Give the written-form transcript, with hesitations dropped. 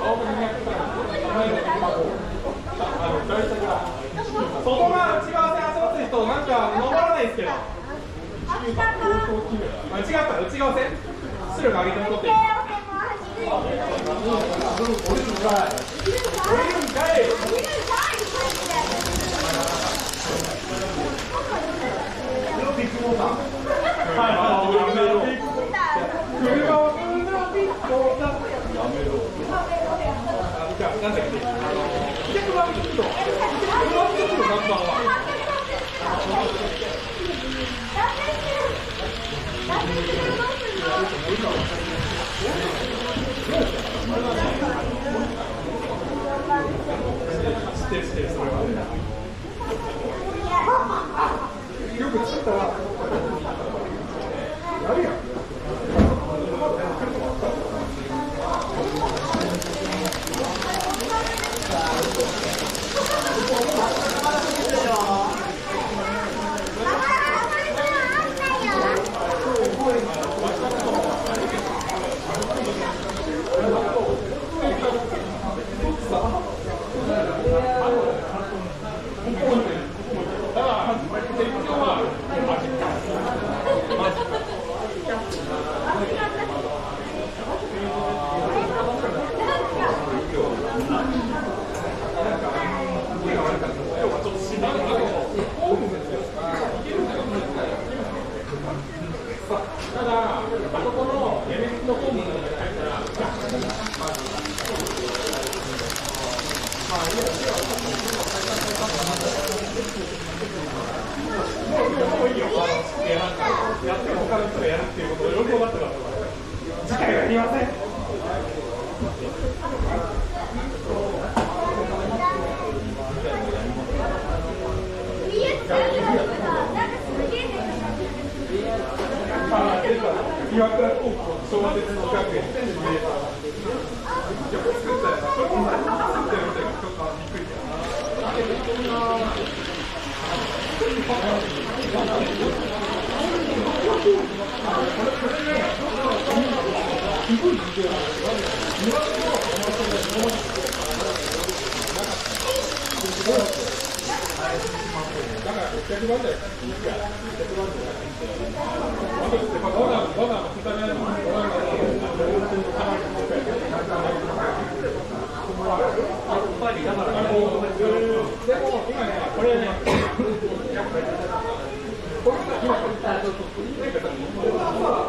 外側内側線遊ぶ人なんか登らないですけど。間違った内側線。出力上げてもらって。なんだっけ？よく知ったらやるやん。やっても他の人がやるっていうことをよく分かってます。次回はやりません。岩倉高校小説の学園でよく作ったよな。これも作ってるみたいな人かびっくりだな。だから600万台これ